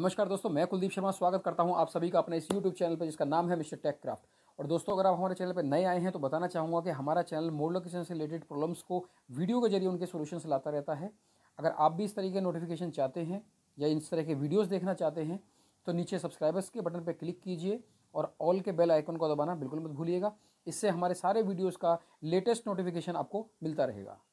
नमस्कार दोस्तों, मैं कुलदीप शर्मा स्वागत करता हूं आप सभी का अपने इस यूट्यूब चैनल पर जिसका नाम है मिस्टर टेक क्राफ्ट। और दोस्तों, अगर आप हमारे चैनल पर नए आए हैं तो बताना चाहूँगा कि हमारा चैनल मॉडल किचन से रिलेटेड प्रॉब्लम्स को वीडियो के जरिए उनके सोल्यूशन लाता रहता है। अगर आप भी इस तरीके के नोटिफिकेशन चाहते हैं या इस तरह के वीडियोज़ देखना चाहते हैं तो नीचे सब्सक्राइबर्स के बटन पर क्लिक कीजिए और ऑल के बेल आइकन को दबाना बिल्कुल मत भूलिएगा। इससे हमारे सारे वीडियोज़ का लेटेस्ट नोटिफिकेशन आपको मिलता रहेगा।